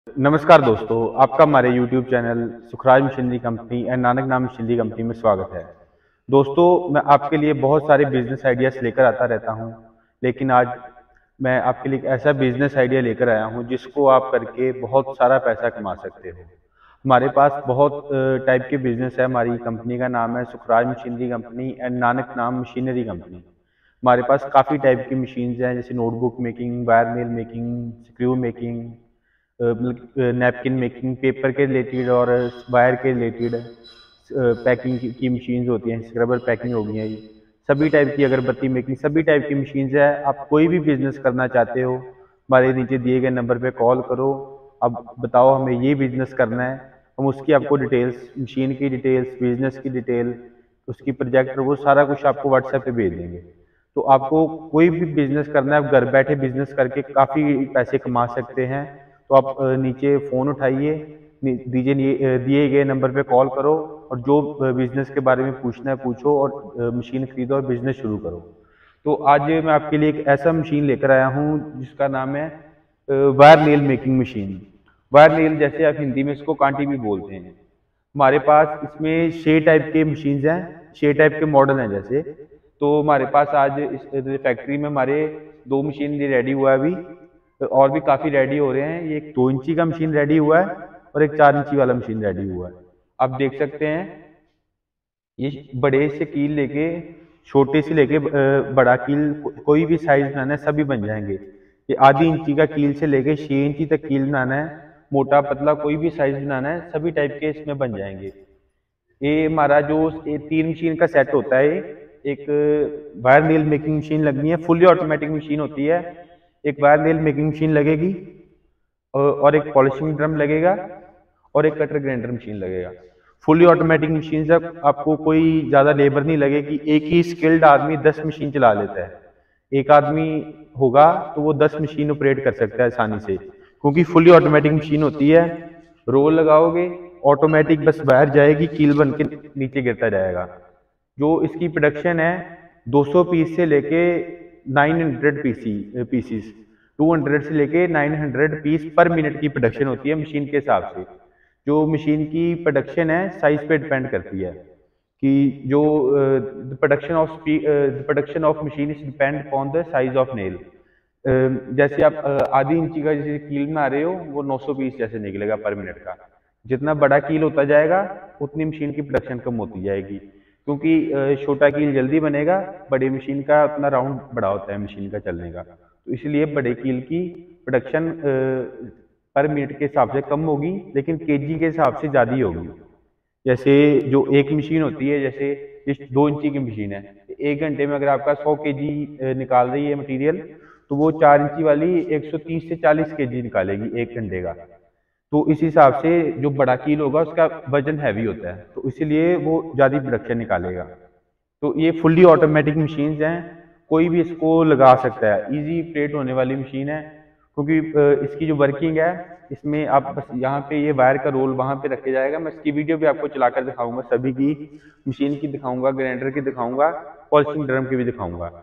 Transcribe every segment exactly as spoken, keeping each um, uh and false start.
नमस्कार दोस्तों, आपका हमारे YouTube channel Sukhraj machinery company and Nanak Naam machinery company में स्वागत है। दोस्तों, मैं आपके लिए बहुत सारे बिजनेस आइडियाज लेकर आता रहता हूं, लेकिन आज मैं आपके लिए एक ऐसा बिजनेस आइडिया लेकर आया हूं जिसको आप करके बहुत सारा पैसा कमा सकते हो। हमारे पास बहुत टाइप के बिजनेस है। हमारी कंपनी का नाम है Sukhraj machinery company and Nanak Naam machinery company. हमारे पास काफ़ी टाइप की मशीन्स हैं, जैसे notebook making, wire nail making, screw making, मतलब नैपकिन मेकिंग, पेपर के रिलेटेड और वायर के रिलेटेड पैकिंग की, की मशीन्स होती हैं। स्क्रबर पैकिंग हो गई है, ये सभी टाइप की अगरबत्ती मेकिंग, सभी टाइप की मशीन्स है। आप कोई भी बिजनेस करना चाहते हो, हमारे नीचे दिए गए नंबर पे कॉल करो। अब बताओ हमें ये बिजनेस करना है, हम उसकी आपको डिटेल्स, मशीन की डिटेल्स, बिजनेस की डिटेल, उसकी प्रोजेक्ट, वो सारा कुछ आपको व्हाट्सएप पे भेज देंगे। तो आपको कोई भी बिजनेस करना है, आप घर बैठे बिजनेस करके काफ़ी पैसे कमा सकते हैं। तो आप नीचे फ़ोन उठाइए, दीजिए दिए गए नंबर पे कॉल करो और जो बिज़नेस के बारे में पूछना है पूछो और मशीन खरीदो और बिज़नेस शुरू करो। तो आज मैं आपके लिए एक ऐसा मशीन लेकर आया हूँ जिसका नाम है wire nail making machine. Wire nail, जैसे आप हिंदी में इसको कांटी भी बोलते हैं। हमारे पास इसमें छः टाइप के मशीन्स हैं, छः टाइप के मॉडल हैं। जैसे तो हमारे पास आज इस फैक्ट्री में हमारे दो मशीन रेडी हुआ है अभी, और भी काफ़ी रेडी हो रहे हैं। ये एक दो इंची का मशीन रेडी हुआ है और एक चार इंची वाला मशीन रेडी हुआ है। आप देख सकते हैं, ये बड़े से कील लेके छोटे से लेके बड़ा कील, कोई भी साइज बनाना है सभी बन जाएंगे। ये आधी इंची का कील से लेके छः इंची तक कील बनाना है, मोटा पतला कोई भी साइज बनाना है, सभी टाइप के इसमें बन जाएंगे। ये हमारा जो ये तीन मशीन का सेट होता है, एक वायर नेल मेकिंग मशीन लगनी है, फुली ऑटोमेटिक मशीन होती है। एक वायर नेल मेकिंग मशीन लगेगी और एक पॉलिशिंग ड्रम लगेगा और एक कटर ग्राइंडर मशीन लगेगा। फुली ऑटोमेटिक मशीन से आपको कोई ज़्यादा लेबर नहीं लगेगी। एक ही स्किल्ड आदमी दस मशीन चला लेता है। एक आदमी होगा तो वो दस मशीन ऑपरेट कर सकता है आसानी से, क्योंकि फुली ऑटोमेटिक मशीन होती है। रोल लगाओगे, ऑटोमेटिक बस वायर जाएगी, कील बन के नीचे गिरता जाएगा। जो इसकी प्रोडक्शन है दो सौ पीस से लेके नौ सौ पीसी पीसीस दो सौ से लेके नौ सौ पीस पर मिनट की प्रोडक्शन होती है मशीन के हिसाब से। जो मशीन की प्रोडक्शन है साइज पे डिपेंड करती है कि जो production of production of machine is depend upon the size of nail. जैसे आप आधी इंची का जैसे कील बना रहे हो, वो नौ सौ पीस जैसे निकलेगा पर मिनट का। जितना बड़ा कील होता जाएगा उतनी मशीन की प्रोडक्शन कम होती जाएगी, क्योंकि छोटा कील जल्दी बनेगा, बड़ी मशीन का उतना राउंड बड़ा होता है मशीन का चलने का। तो इसलिए बड़े कील की प्रोडक्शन पर मिनट के हिसाब से कम होगी, लेकिन केजी के हिसाब से ज़्यादा होगी। जैसे जो एक मशीन होती है, जैसे इस दो इंची की मशीन है, एक घंटे में अगर आपका सौ के जी निकाल रही है मटीरियल, तो वो चार इंची वाली एक सौ तीस से चालीस के जी निकालेगी एक घंटे का। तो इस हिसाब से जो बड़ा कील होगा उसका वजन हैवी होता है, तो इसीलिए वो ज़्यादा प्रोडक्शन निकालेगा। तो ये फुल्ली ऑटोमेटिक मशीन्स हैं, कोई भी इसको लगा सकता है। इजी ऑपरेट होने वाली मशीन है, क्योंकि इसकी जो वर्किंग है, इसमें आप बस यहाँ पे ये वायर का रोल वहाँ पे रखे जाएगा। मैं इसकी वीडियो भी आपको चलाकर दिखाऊंगा, सभी की मशीन की दिखाऊंगा, ग्राइंडर की दिखाऊंगा, पॉलिशिंग ड्रम की भी दिखाऊंगा।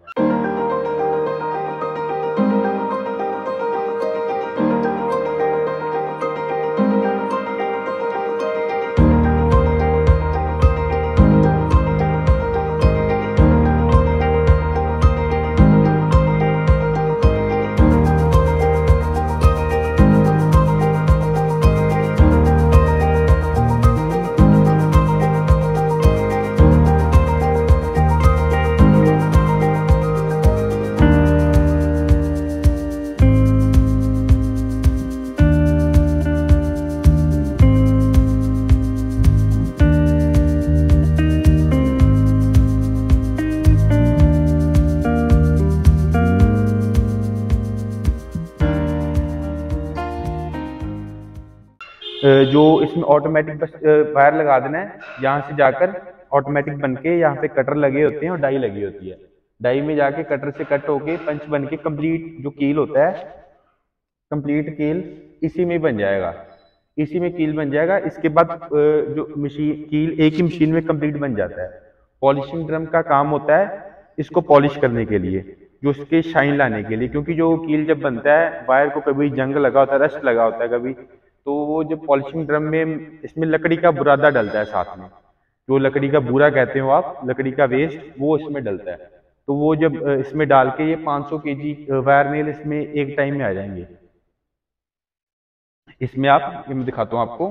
जो इसमें ऑटोमेटिक बस वायर लगा देना है, यहाँ से जाकर ऑटोमेटिक बन के यहाँ पे कटर लगे होते हैं और डाई लगी होती है। डाई में जाके कटर से कट होके पंच बन के कंप्लीट जो कील होता है, कंप्लीट कील इसी में बन जाएगा, इसी में कील बन जाएगा। इसके बाद जो मशीन कील एक ही मशीन में कंप्लीट बन जाता है। पॉलिशिंग ड्रम का काम होता है इसको पॉलिश करने के लिए, जो इसके शाइन लाने के लिए, क्योंकि जो कील जब बनता है वायर को कभी जंग लगा होता है, रस्ट लगा होता है, कभी तो वो जब पॉलिशिंग ड्रम में इसमें लकड़ी का बुरादा डलता है साथ में, जो लकड़ी का बूरा कहते हो आप, लकड़ी का वेस्ट, वो इसमें डलता है। तो वो जब इसमें डाल के ये पाँच सौ केजी वायर नेल इसमें एक टाइम में आ जाएंगे। इसमें आप, ये मैं दिखाता हूँ आपको,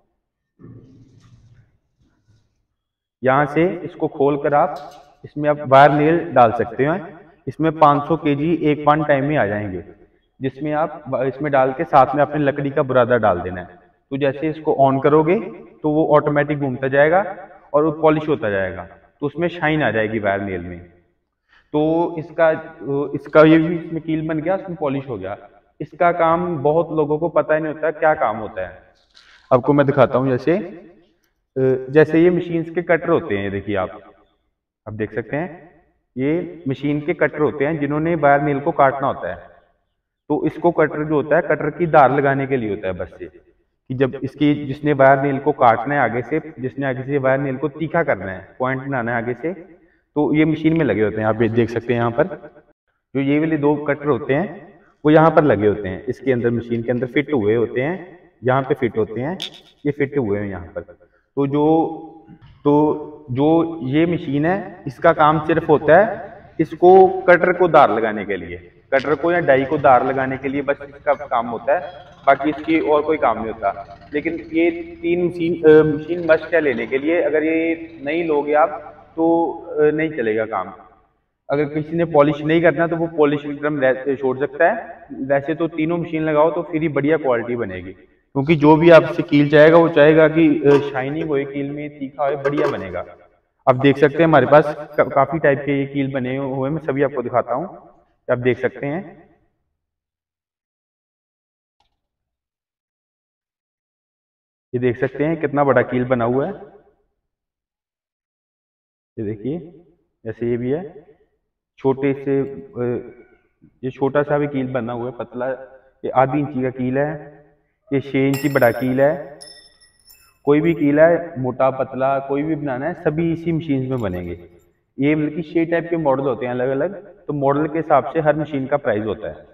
यहाँ से इसको खोल कर आप इसमें आप वायर नेल डाल सकते हैं। इसमें पाँच सौ केजी एक वन टाइम में आ जाएंगे, जिसमें आप इसमें डाल के साथ में अपने लकड़ी का बुरादा डाल देना है। तो जैसे इसको ऑन करोगे तो वो ऑटोमेटिक घूमता जाएगा और वो पॉलिश होता जाएगा, तो उसमें शाइन आ जाएगी वायर नेल में। तो इसका इसका ये भी इसमें कील बन गया, उसमें पॉलिश हो गया। इसका काम बहुत लोगों को पता ही नहीं होता क्या काम होता है। आपको मैं दिखाता हूँ, जैसे जैसे ये मशीन के कटर होते हैं, ये देखिए आप आप देख सकते हैं, ये मशीन के कटर होते हैं जिन्होंने वायर नेल को काटना होता है। तो इसको कटर जो होता है, कटर की धार लगाने के लिए होता है बस से, कि जब इसकी जिसने वायर नेल को काटना है आगे से, जिसने आगे से वायर नेल को तीखा करना है, पॉइंट बनाना है आगे से, तो ये मशीन में लगे होते हैं। आप ये देख सकते हैं, यहाँ पर जो ये वाले दो कटर होते हैं वो यहाँ पर लगे होते हैं, इसके अंदर मशीन के अंदर फिट हुए होते हैं, यहाँ पे फिट होते हैं, ये फिट हुए हैं यहाँ पर। तो जो तो जो ये मशीन है, इसका काम सिर्फ होता है इसको कटर को धार लगाने के लिए, कटर को या डाई को धार लगाने के लिए बस इसका काम होता है, बाकी इसकी और कोई काम नहीं होता। लेकिन ये तीन मशीन मशीन मस्ट है लेने के लिए, अगर ये नहीं लोगे आप तो नहीं चलेगा काम। अगर किसी ने पॉलिश नहीं करना तो वो पॉलिश ड्रम छोड़ सकता है, वैसे तो तीनों मशीन लगाओ तो फिर ही बढ़िया क्वालिटी बनेगी, क्योंकि जो भी आपसे कील चाहेगा वो चाहेगा कि शाइनिंग हो कील में, तीखा हो, बढ़िया बनेगा। आप देख सकते हैं हमारे पास का, काफी टाइप के ये कील बने हुए, मैं सभी आपको दिखाता हूँ, आप देख सकते हैं। ये देख सकते हैं कितना बड़ा कील बना हुआ है, ये देखिए, जैसे ये भी है, छोटे से ये छोटा सा भी कील बना हुआ है, पतला, ये आधी इंची का कील है, ये छह इंची बड़ा कील है। कोई भी कील है, मोटा पतला कोई भी बनाना है, सभी इसी मशीन में बनेंगे। ये मतलब कि छह टाइप के मॉडल होते हैं अलग अलग, तो मॉडल के हिसाब से हर मशीन का प्राइस होता है।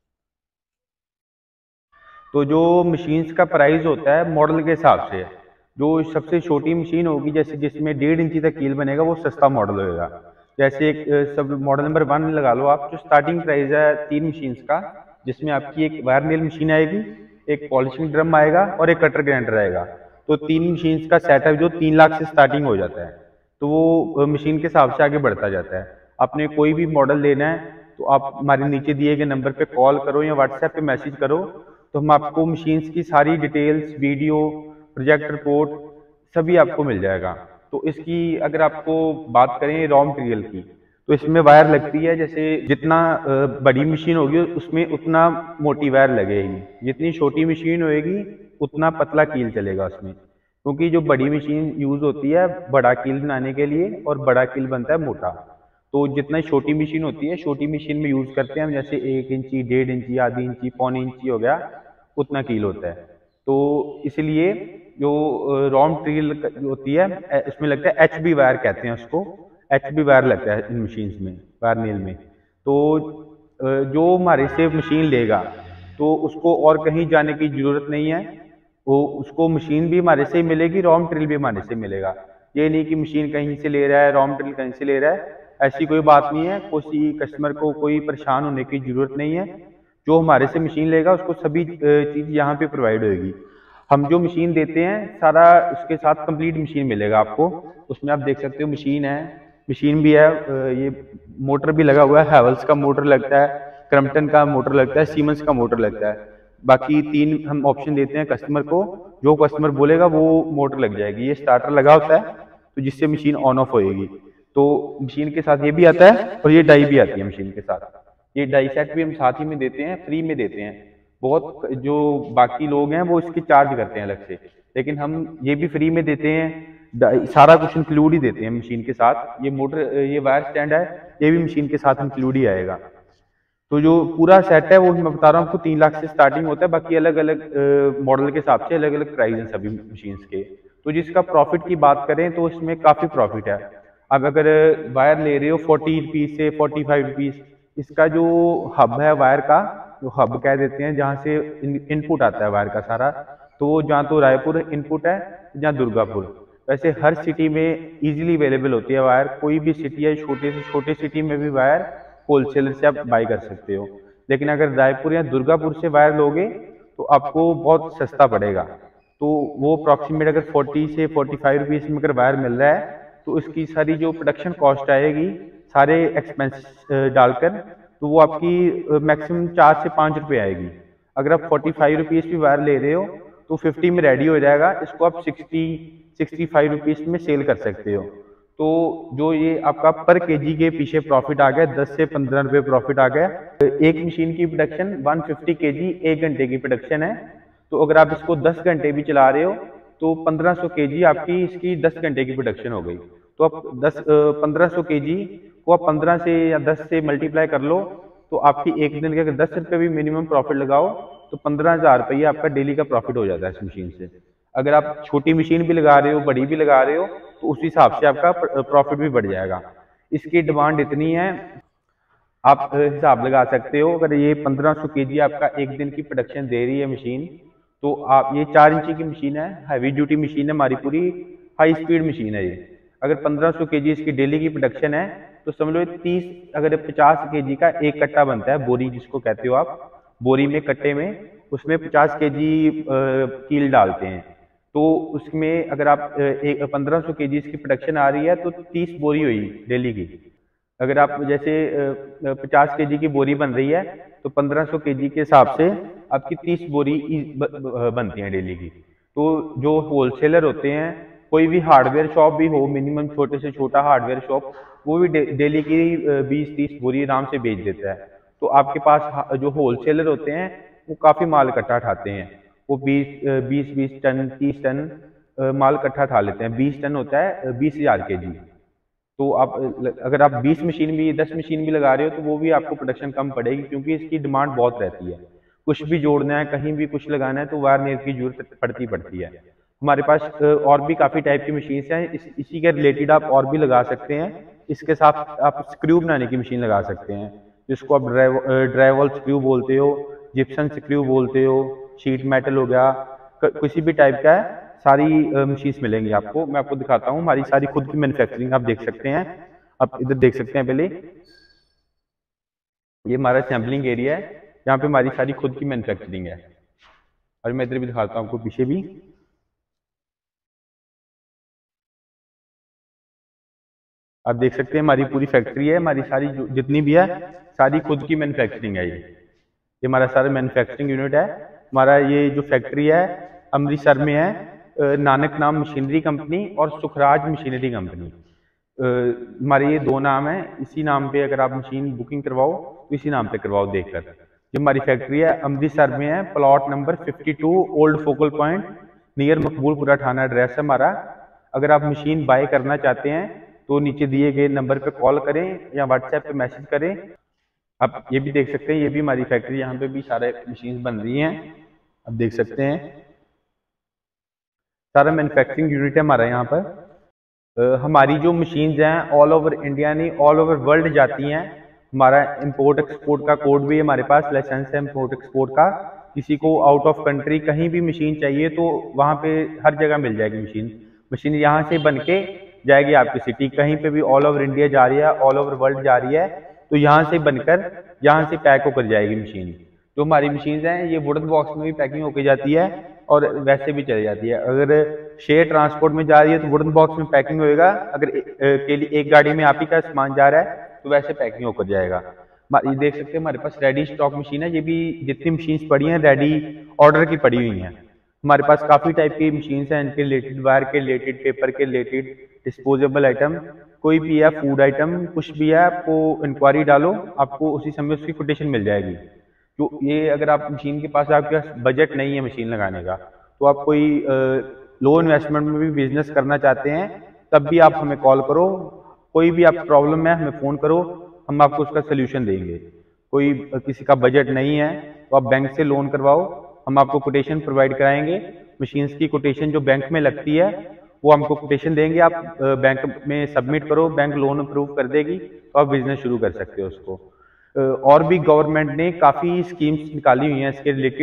तो जो मशीन्स का प्राइस होता है मॉडल के हिसाब से, जो सबसे छोटी मशीन होगी जैसे जिसमें डेढ़ इंची तक कील बनेगा वो सस्ता मॉडल होगा। जैसे एक सब मॉडल नंबर वन लगा लो आप, जो स्टार्टिंग प्राइस है तीन मशीन्स का, जिसमें आपकी एक वायर नेल मशीन आएगी, एक पॉलिशिंग ड्रम आएगा और एक कटर ग्राइंडर आएगा। तो तीन मशीन्स का सेटअप जो तीन लाख से स्टार्टिंग हो जाता है, तो वो मशीन के हिसाब से आगे बढ़ता जाता है। आपने कोई भी मॉडल लेना है तो आप हमारे नीचे दिए गए नंबर पे कॉल करो या व्हाट्सएप पे मैसेज करो, तो हम आपको मशीन्स की सारी डिटेल्स, वीडियो, प्रोजेक्ट रिपोर्ट सभी आपको मिल जाएगा। तो इसकी अगर आपको बात करें रॉ मटेरियल की, तो इसमें वायर लगती है, जैसे जितना बड़ी मशीन होगी उसमें उतना मोटी वायर लगेगी, जितनी छोटी मशीन होगी उतना पतला कील चलेगा उसमें, क्योंकि जो बड़ी मशीन यूज होती है बड़ा कील बनाने के लिए और बड़ा कील बनता है मोटा। तो जितना छोटी मशीन होती है, छोटी मशीन में यूज करते हैं हम, जैसे एक इंची, डेढ़ इंची, आधी इंची, पौनी इंची हो गया, उतना कील होता है। तो इसलिए जो रॉ मटेरियल होती है इसमें लगता है एच बी वायर कहते हैं उसको, एच बी वायर लगता है इन मशीन्स में, वायर नेल में। तो जो हमारे से मशीन लेगा तो उसको और कहीं जाने की जरूरत नहीं है, वो उसको मशीन भी हमारे से मिलेगी, रॉ मटेरियल भी हमारे से मिलेगा। ये नहीं कि मशीन कहीं से ले रहा है, रॉ मटेरियल कहीं से ले रहा है, ऐसी कोई बात नहीं है। किसी कस्टमर को कोई परेशान होने की जरूरत नहीं है। जो हमारे से मशीन लेगा उसको सभी चीज यहाँ पे प्रोवाइड होगी। हम जो मशीन देते हैं सारा उसके साथ कंप्लीट मशीन मिलेगा आपको। उसमें आप देख सकते हो मशीन है, मशीन भी है, ये मोटर भी लगा हुआ है, हैवल्स का मोटर लगता है, क्रम्पटन का मोटर लगता है, सीमेंस का मोटर लगता है। बाकी तीन हम ऑप्शन देते हैं कस्टमर को, जो कस्टमर बोलेगा वो मोटर लग जाएगी। ये स्टार्टर लगा होता है तो जिससे मशीन ऑन ऑफ होएगी। तो मशीन के साथ ये भी आता है और ये डाई भी आती है मशीन के साथ। ये डाई सेट भी हम साथ ही में देते हैं, फ्री में देते हैं। बहुत जो बाकी लोग हैं वो इसकी चार्ज करते हैं अलग से, लेकिन हम ये भी फ्री में देते हैं, सारा कुछ इंक्लूड ही देते हैं मशीन के साथ। ये मोटर, ये वायर स्टैंड है, ये भी मशीन के साथ इंक्लूड ही आएगा। तो जो पूरा सेट है वो मैं बता रहा हूँ आपको तीन लाख से स्टार्टिंग होता है। बाकी अलग अलग मॉडल के हिसाब से अलग अलग प्राइस हैं सभी मशीन्स के। तो जिसका प्रॉफिट की बात करें तो इसमें काफी प्रॉफिट है। अब अगर वायर ले रहे हो फोर्टी रुपीज से फोर्टी फाइव रुपीज, इसका जो हब है वायर का, जो हब कह देते हैं जहाँ से इनपुट आता है वायर का सारा, तो जहाँ तो रायपुर इनपुट है, जहाँ दुर्गापुर। वैसे हर सिटी में इजीली अवेलेबल होती है वायर, कोई भी सिटी है, छोटे से छोटे सिटी में भी वायर होलसेलर से आप बाई कर सकते हो। लेकिन अगर रायपुर या दुर्गापुर से वायर लोगे तो आपको बहुत सस्ता पड़ेगा। तो वो अप्रॉक्सीमेट अगर फोर्टी से फोर्टी फाइव रुपीज़ में अगर वायर मिल रहा है तो इसकी सारी जो प्रोडक्शन कॉस्ट आएगी सारे एक्सपेंस डालकर, तो वो आपकी मैक्सिमम चार से पाँच रुपये आएगी। अगर आप फोर्टी फाइव रुपीज़ भी वायर ले रहे हो तो फिफ्टी में रेडी हो जाएगा, इसको आप सिक्सटी सिक्सटी फाइव रुपीज़ में सेल कर सकते हो। तो जो ये आपका पर केजी के पीछे प्रॉफिट आ गया, दस से पंद्रह रुपये प्रॉफिट आ गया। एक मशीन की प्रोडक्शन वन फिफ्टी केजी एक घंटे की प्रोडक्शन है। तो अगर आप इसको दस घंटे भी चला रहे हो तो पंद्रह सौ केजी आपकी इसकी दस घंटे की प्रोडक्शन हो गई। तो आप दस पंद्रह सौ केजी को आप पंद्रह से या दस से मल्टीप्लाई कर लो, तो आपकी एक दिन के अगर दस रुपये भी मिनिमम प्रॉफिट लगाओ तो पंद्रह हजार रुपये आपका डेली का प्रॉफिट हो जाता है इस मशीन से। अगर आप छोटी मशीन भी लगा रहे हो, बड़ी भी लगा रहे हो, तो उस हिसाब से आपका प्रॉफिट भी बढ़ जाएगा। इसकी डिमांड इतनी है, आप हिसाब लगा सकते हो। अगर ये पंद्रह सौ केजी आपका एक दिन की प्रोडक्शन दे रही है मशीन, तो आप ये चार इंची की मशीन है, हैवी ड्यूटी मशीन है हमारी, पूरी हाई स्पीड मशीन है ये। अगर पंद्रह सौ केजी इसकी डेली की प्रोडक्शन है तो समझ लो तीस अगर पचास केजी का एक कट्टा बनता है, बोरी जिसको कहते हो आप, बोरी में कट्टे में उसमें पचास केजी कील डालते हैं। तो उसमें अगर आप एक पंद्रह सौ केजी इसकी प्रोडक्शन आ रही है तो तीस बोरी हुई डेली की। अगर आप जैसे पचास केजी की बोरी बन रही है तो पंद्रह सौ केजी के हिसाब से आपकी तीस बोरी बनती हैं डेली की। तो जो होलसेलर होते हैं, कोई भी हार्डवेयर शॉप भी हो, मिनिमम छोटे से छोटा हार्डवेयर शॉप, वो भी डे, डेली की बीस तीस बोरी आराम से बेच देता है। तो आपके पास जो होलसेलर होते हैं वो काफ़ी माल इकट्ठा उठाते हैं, वो बीस बीस बीस टन तीस टन माल इकट्ठा उठा लेते हैं। बीस टन होता है बीस हजार के जी। तो आप अगर आप बीस मशीन भी दस मशीन भी लगा रहे हो तो वो भी आपको प्रोडक्शन कम पड़ेगी, क्योंकि इसकी डिमांड बहुत रहती है। कुछ भी जोड़ना है, कहीं भी कुछ लगाना है तो वायर मेयर की जरूरत पड़ती पड़ती है। हमारे पास और भी काफ़ी टाइप की मशीन हैं, इस, इसी के रिलेटेड आप और भी लगा सकते हैं। इसके साथ आप स्क्रू बनाने की मशीन लगा सकते हैं, जिसको आप ड्राइव ड्राइवल स्क्रू बोलते हो, जिप्सन स्क्रू बोलते हो, शीट मेटल हो गया, किसी भी टाइप का है, सारी मशीन्स मिलेंगी आपको। मैं आपको दिखाता हूँ, हमारी सारी खुद की मैन्युफैक्चरिंग आप देख सकते हैं। आप इधर देख सकते हैं, पहले ये हमारा सैम्पलिंग एरिया है, यहाँ पे हमारी सारी खुद की मैन्युफैक्चरिंग है। और मैं इधर भी दिखाता हूँ आपको पीछे भी। आप देख सकते हैं हमारी पूरी फैक्ट्री है, हमारी सारी जितनी भी है सारी खुद की मैन्युफैक्चरिंग है। ये ये हमारा सारा मैन्युफैक्चरिंग यूनिट है। हमारा ये जो फैक्ट्री है अमृतसर में है, नानक नाम मशीनरी कंपनी और सुखराज मशीनरी कंपनी, हमारे ये दो नाम है। इसी नाम पे अगर आप मशीन बुकिंग करवाओ तो इसी नाम पे करवाओ देखकर। जो हमारी फैक्ट्री है अमृतसर में है, plot number fifty two, old focal point, near Maqboolpura थाना एड्रेस है हमारा। अगर आप मशीन बाय करना चाहते हैं तो नीचे दिए गए नंबर पे कॉल करें या व्हाट्सएप पे मैसेज करें। आप ये भी देख सकते हैं, ये भी हमारी फैक्ट्री, यहाँ पे भी सारे मशीन बन रही हैं, आप देख सकते हैं। सारा मैन्युफैक्चरिंग यूनिट है हमारा यहाँ पर। आ, हमारी जो मशीन्स हैं ऑल ओवर इंडिया नहीं, ऑल ओवर वर्ल्ड जाती हैं। हमारा इंपोर्ट एक्सपोर्ट का कोड भी हमारे पास, लाइसेंस है इंपोर्ट एक्सपोर्ट का। किसी को आउट ऑफ कंट्री कहीं भी मशीन चाहिए तो वहाँ पे हर जगह मिल जाएगी मशीन। मशीन यहाँ से बन के जाएगी आपकी सिटी, कहीं पे भी ऑल ओवर इंडिया जा रही है, ऑल ओवर वर्ल्ड जा रही है, तो यहाँ से बनकर यहाँ से पैक होकर जाएगी मशीन। जो हमारी मशीन हैं ये वुडन बॉक्स में भी पैकिंग होकर जाती है और वैसे भी चली जाती है। अगर शेयर ट्रांसपोर्ट में जा रही है तो वुडन बॉक्स में पैकिंग होएगा, अगर के लिए एक गाड़ी में आप ही का सामान जा रहा है तो वैसे पैकिंग होकर जाएगा। ये देख सकते हैं हमारे पास रेडी स्टॉक मशीन है। ये भी जितनी मशीन पड़ी हैं रेडी ऑर्डर की पड़ी हुई हैं। हमारे पास काफ़ी टाइप की मशीन हैं, इनके रिलेटेड, वायर के रिलेटेड, पेपर के रिलेटेड, डिस्पोजेबल आइटम, कोई भी है, फूड आइटम, कुछ भी है, आपको इंक्वायरी डालो, आपको उसी समय उसकी कोटेशन मिल जाएगी। तो ये अगर आप मशीन के पास आपके पास बजट नहीं है मशीन लगाने का, तो आप कोई लो इन्वेस्टमेंट में भी बिजनेस करना चाहते हैं, तब भी आप हमें कॉल करो। कोई भी आप प्रॉब्लम है हमें फ़ोन करो, हम आपको उसका सोल्यूशन देंगे। कोई किसी का बजट नहीं है तो आप बैंक से लोन करवाओ, हम आपको कोटेशन प्रोवाइड कराएंगे। मशीन्स की कोटेशन जो बैंक में लगती है वो हमको कोटेशन देंगे, आप बैंक में सबमिट करो, बैंक लोन अप्रूव कर देगी, तो आप बिजनेस शुरू कर सकते हो उसको। और भी गवर्नमेंट ने काफ़ी स्कीम्स निकाली हुई हैं इसके रिलेटेड,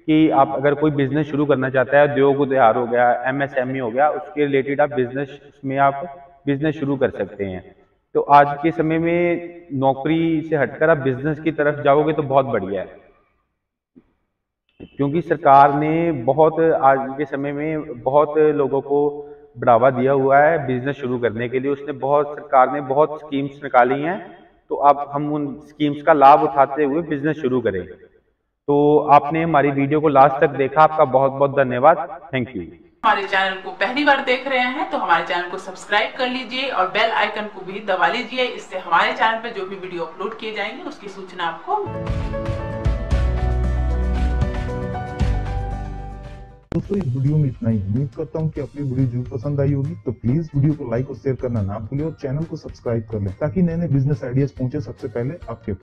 कि आप अगर कोई बिजनेस शुरू करना चाहता है, उद्योग उद्यार हो गया, एमएसएमई हो गया, उसके रिलेटेड आप बिजनेस में आप बिजनेस शुरू कर सकते हैं। तो आज के समय में नौकरी से हटकर आप बिजनेस की तरफ जाओगे तो बहुत बढ़िया है, क्योंकि सरकार ने बहुत आज के समय में बहुत लोगों को बढ़ावा दिया हुआ है बिजनेस शुरू करने के लिए। उसने बहुत सरकार ने बहुत स्कीम्स निकाली हैं, तो अब हम उन स्कीम्स का लाभ उठाते हुए बिजनेस शुरू करें। तो आपने हमारी वीडियो को लास्ट तक देखा, आपका बहुत बहुत धन्यवाद। Thank you. हमारे चैनल को पहली बार देख रहे हैं तो हमारे चैनल को सब्सक्राइब कर लीजिए और बेल आइकन को भी दबा लीजिए। इससे हमारे चैनल पर जो भी वीडियो अपलोड किए जाएंगे उसकी सूचना आपको। दोस्तों इस वीडियो में इतना ही। उम्मीद करता हूँ कि अपनी वीडियो जरूर पसंद आई होगी, तो प्लीज वीडियो को लाइक और शेयर करना ना भूलें और चैनल को सब्सक्राइब कर लें ताकि नए नए बिजनेस आइडियाज पहुंचे सबसे पहले आपके